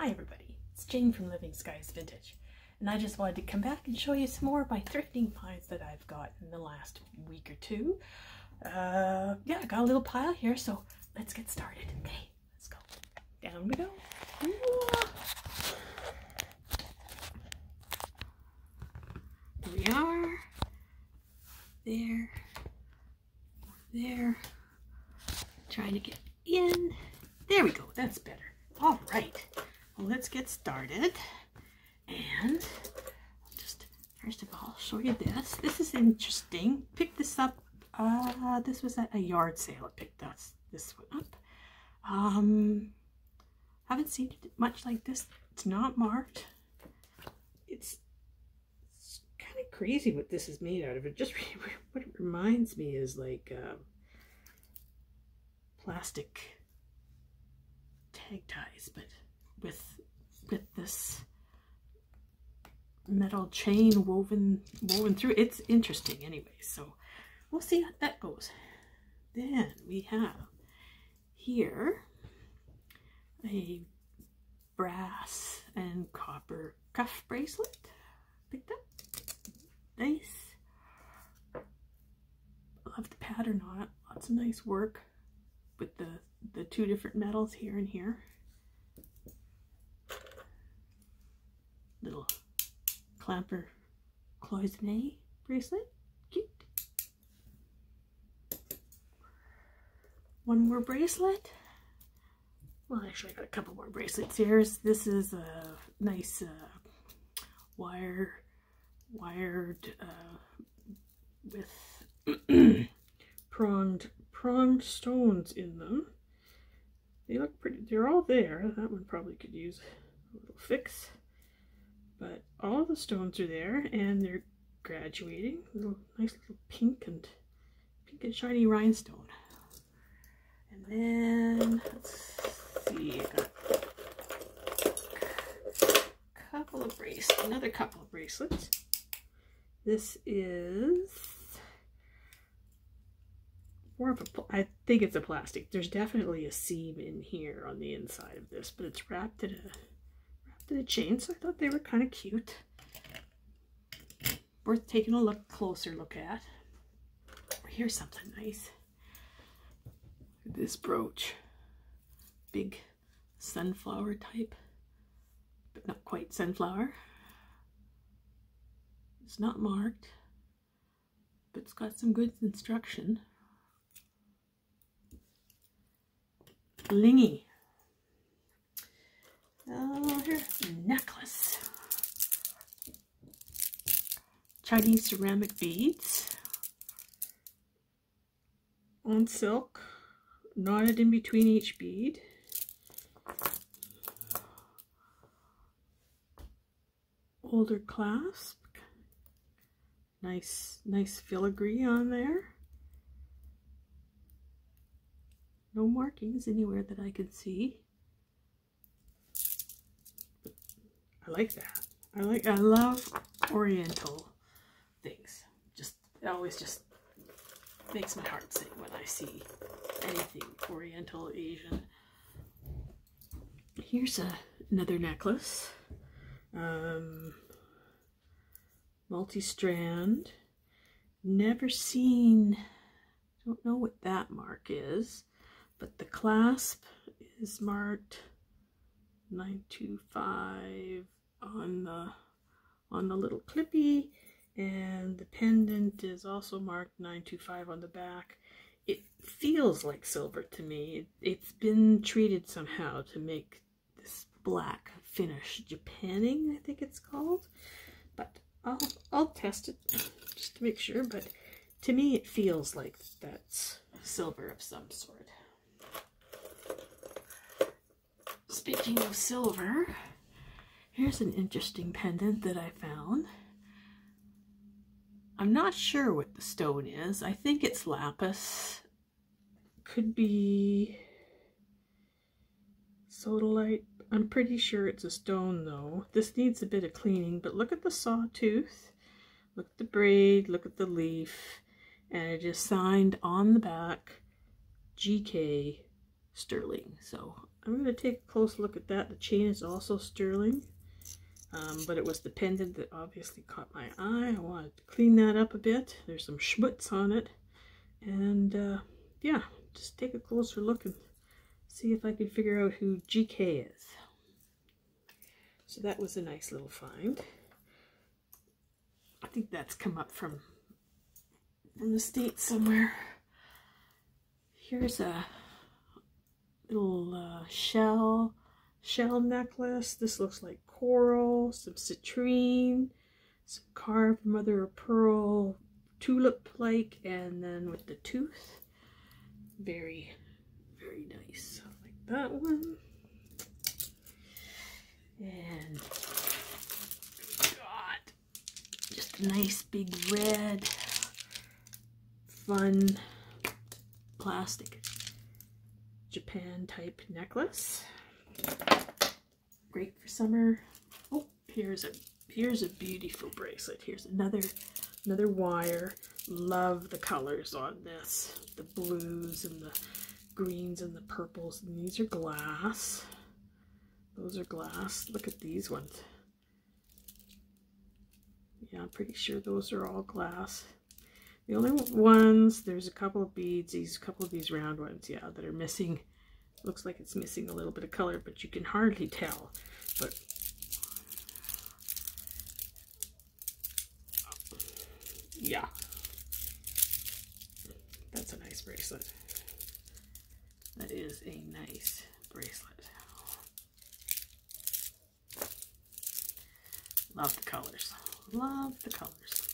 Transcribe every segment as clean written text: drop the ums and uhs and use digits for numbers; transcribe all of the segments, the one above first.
Hi everybody, it's Jane from Living Skies Vintage, and I just wanted to come back and show you some more of my thrifting finds that I've got in the last week or two. Yeah, I got a little pile here, so let's get started. Okay, let's go. Down we go. Here we are. There. Trying to get in. There we go, that's better. All right, well, let's get started. And I'll just, first of all, show you this. This is interesting. Picked this up. This was at a yard sale. I picked this one up. Haven't seen it much like this. It's not marked. It's kind of crazy what this is made out of. It just what it reminds me is like plastic tag ties, but with this metal chain woven through. It's interesting anyway, so we'll see how that goes. Then we have here a brass and copper cuff bracelet. Picked up. Nice. Love the pattern on it. Lots of nice work with the two different metals here and here. Little clamper cloisonne bracelet. Cute. One more bracelet. Well, actually I got a couple more bracelets here. This is a nice wired with pronged stones in them. They look pretty. They're all there. That one probably could use a little fix, but all the stones are there, and they're graduating. Nice little pink and shiny rhinestone. And then let's see. I got another couple of bracelets. This is more of a, I think it's a plastic. There's definitely a seam in here on the inside of this, but it's wrapped in a chain, so I thought they were kind of cute. Worth taking a closer look at. Here's something nice. This brooch. Big sunflower type, but not quite sunflower. It's not marked, but it's got some good instruction. Blingy. Oh, here's a necklace. Chinese ceramic beads on silk, knotted in between each bead. Older clasp. Nice filigree on there. No markings anywhere that I can see. But I like that. I love Oriental things. It always just makes my heart sing when I see anything Oriental, Asian. Here's another necklace. Multi-strand. Never seen, don't know what that mark is, but the clasp is marked 925 on the little clippy, and the pendant is also marked 925 on the back. It feels like silver to me. It's been treated somehow to make this black finish. Japanning, I think it's called, but I'll test it just to make sure, but to me it feels like that's silver of some sort. Speaking of silver, here's an interesting pendant that I found. I'm not sure what the stone is. I think it's lapis. Could be sodalite. I'm pretty sure it's a stone though. This needs a bit of cleaning, but look at the sawtooth, look at the braid, look at the leaf, and it is signed on the back GK Sterling. So I'm going to take a close look at that. The chain is also sterling, but it was the pendant that obviously caught my eye. I wanted to clean that up a bit. There's some schmutz on it, and yeah, just take a closer look and see if I can figure out who GK is. So that was a nice little find. I think that's come up from the States somewhere. Here's a little shell necklace. This looks like coral, some citrine, some carved mother of pearl tulip-like, and then with the tooth. Very, very nice. I like that one. And got just a nice big red, fun plastic Japan type necklace. Great for summer. Oh, here's a beautiful bracelet. Here's another wire. Love the colors on this. The blues and the greens and the purples. And these are glass. Those are glass. Look at these ones. Yeah, I'm pretty sure those are all glass. The only ones, there's a couple of beads, a couple of these round ones, yeah, that are missing. Looks like it's missing a little bit of color, but you can hardly tell. But yeah, that's a nice bracelet. That is a nice bracelet. Love the colors. Love the colors.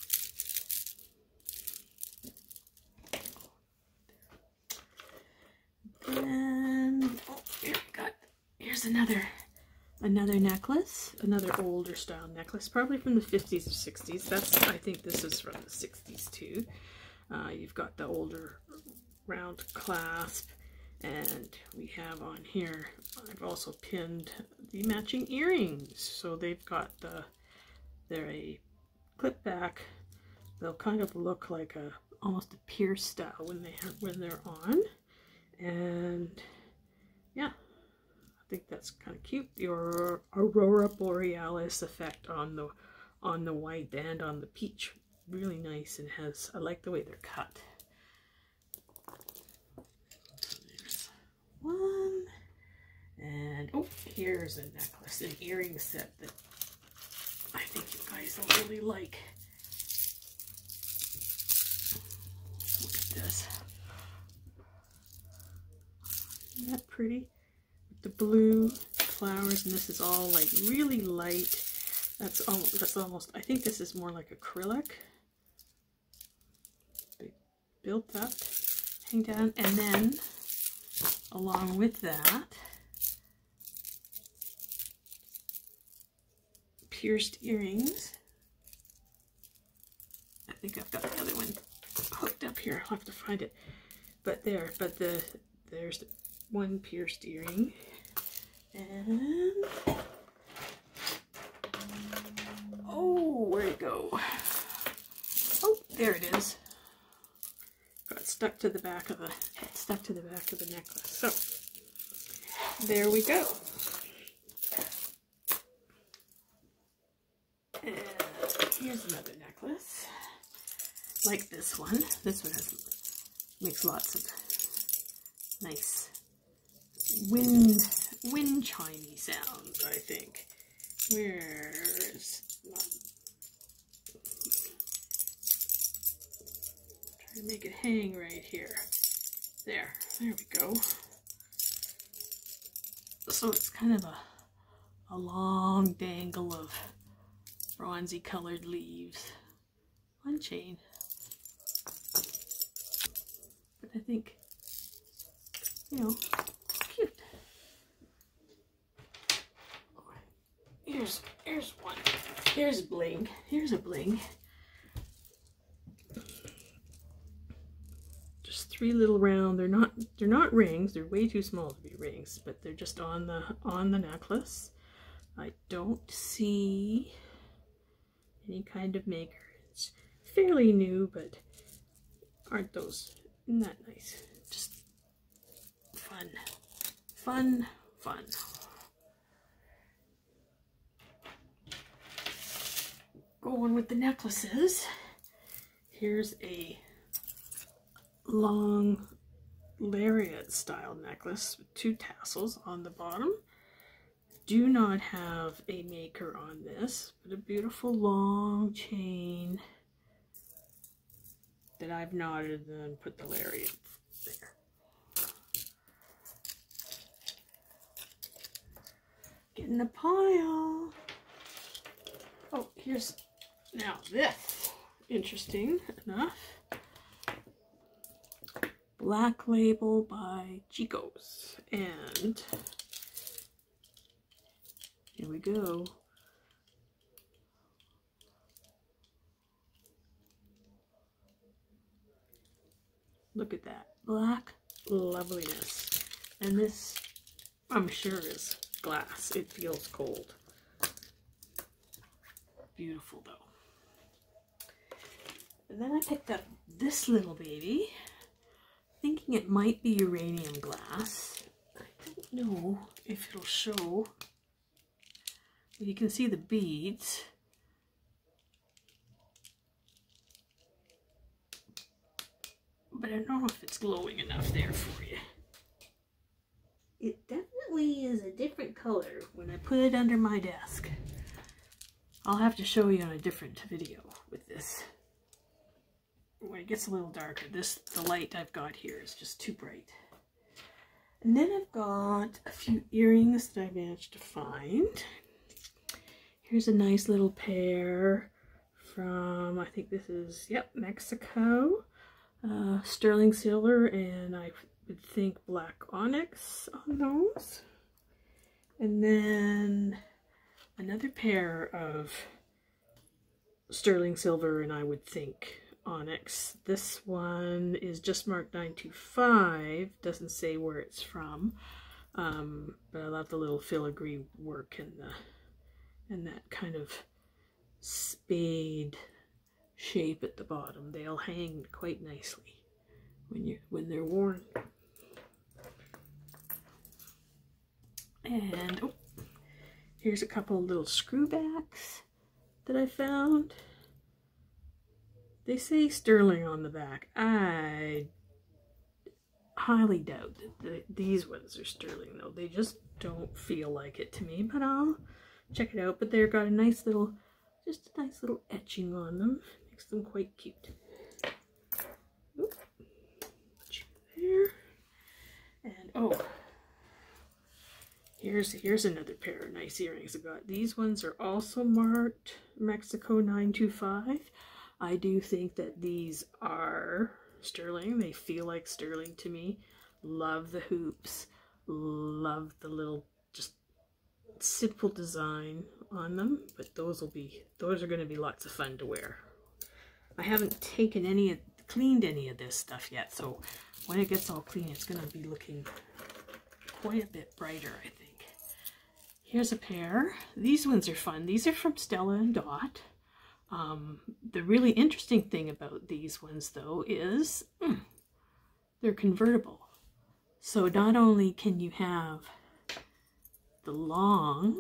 Then, oh, here's another necklace, another older style necklace, probably from the 50s or 60s. I think this is from the 60s too. You've got the older round clasp, and we have on here, I've also pinned the matching earrings. So they've got they're a clip back. They'll kind of look like almost a pierced style when they're on. And yeah, I think that's kind of cute. The Aurora Borealis effect on the white and on the peach, really nice, and I like the way they're cut. So there's one, and oh, here's a necklace, an earring set that I think you guys will really like. Look at this. Isn't that pretty? With the blue flowers, and this is all like really light. That's almost, I think this is more like acrylic. Built up, hang down, and then along with that, pierced earrings. I think I've got the other one hooked up here. I'll have to find it. But there's the one pierced earring, and oh, where'd it go? Oh, there it is. Got stuck to the back of the necklace. So there we go. And here's another necklace, like this one. This one makes lots of nice wind chimey sounds, I think. Where's try to make it hang right here. There we go. So it's kind of a long dangle of bronzy colored leaves on chain. But I think, you know, cute. Here's one. Here's bling. Here's a bling. Just three little round. They're not rings. They're way too small to be rings, but they're just on the necklace. I don't see any kind of maker. It's fairly new, but isn't that nice? Just Fun, fun. Going with the necklaces. Here's a long lariat style necklace with 2 tassels on the bottom. Do not have a maker on this, but a beautiful long chain that I've knotted and then put the lariat there. Get in the pile. Oh, here's now this. Interesting enough. Black Label by Chico's. And here we go. Look at that. Black loveliness. And this, I'm sure, is glass. It feels cold. Beautiful though. And then I picked up this little baby, thinking it might be uranium glass. I don't know if it'll show. You can see the beads. But I don't know if it's glowing enough there for you. It definitely is a different color when I put it under my desk. I'll have to show you on a different video with this. When it gets a little darker, the light I've got here is just too bright. And then I've got a few earrings that I managed to find. Here's a nice little pair from, I think this is, yep, Mexico. Sterling silver, and I would think black onyx on those. And then another pair of sterling silver, and I would think onyx. This one is just marked 925, doesn't say where it's from, but I love the little filigree work and that kind of spade shape at the bottom. They'll hang quite nicely when they're worn. And oh, here's a couple of little screwbacks that I found. They say sterling on the back. I highly doubt that these ones are sterling though. They just don't feel like it to me, but I'll check it out. But they've got a nice little, just a nice little etching on them. Makes them quite cute. Oop. There. And oh, here's another pair of nice earrings I got. These ones are also marked Mexico 925. I do think that these are sterling. They feel like sterling to me. Love the hoops. Love the little just simple design on them. But those are going to be lots of fun to wear. I haven't cleaned any of this stuff yet, so when it gets all clean, it's going to be looking quite a bit brighter, I think. Here's a pair. These ones are fun. These are from Stella & Dot. The really interesting thing about these ones, though, is they're convertible. So not only can you have the long,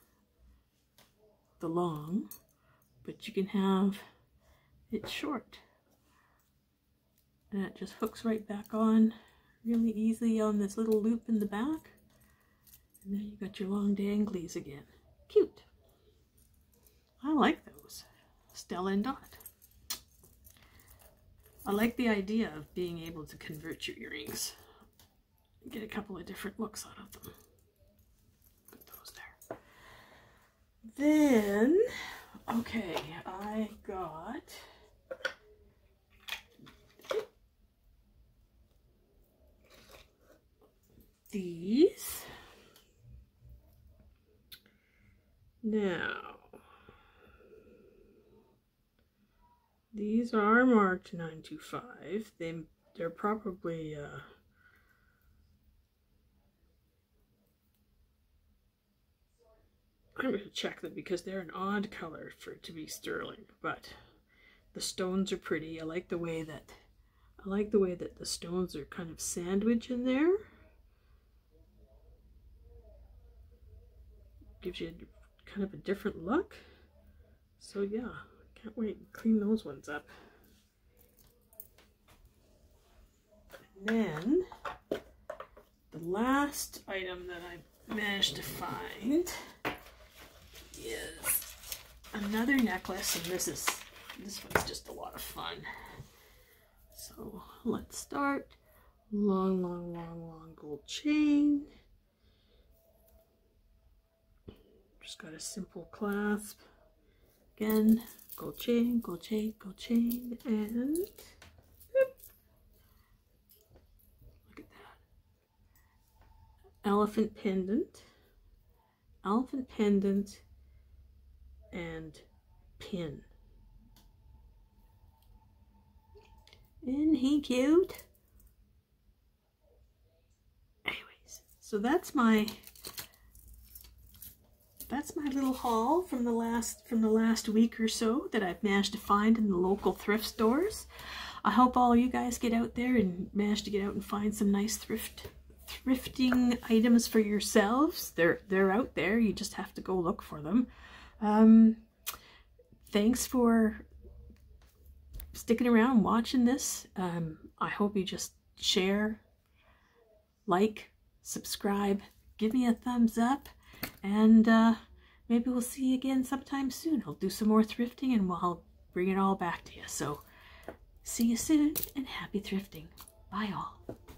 but you can have it short. And it just hooks right back on really easily on this little loop in the back. And then you got your long danglies again. Cute. I like those. Stella & Dot. I like the idea of being able to convert your earrings. Get a couple of different looks out of them. Put those there. Then, okay, I got these. Now, these are marked 925. They're probably I'm going to check them because they're an odd color for it to be sterling, but the stones are pretty. I like the way that the stones are kind of sandwiched in there. gives you kind of a different look. So yeah, can't wait to clean those ones up. And then the last item that I managed to find is another necklace, and this one's just a lot of fun. So let's start. Long, long, long, long gold chain. Just got a simple clasp. Again, gold chain, gold chain, gold chain, and whoop. Look at that. Elephant pendant, and pin. Isn't he cute? Anyways, so that's my little haul from the last week or so that I've managed to find in the local thrift stores. I hope all you guys get out there and manage to get out and find some nice thrifting items for yourselves. They're out there. You just have to go look for them. Thanks for sticking around watching this. I hope you just share, like, subscribe, give me a thumbs up, and maybe we'll see you again sometime soon. I'll do some more thrifting and I'll bring it all back to you. So see you soon and happy thrifting. Bye all.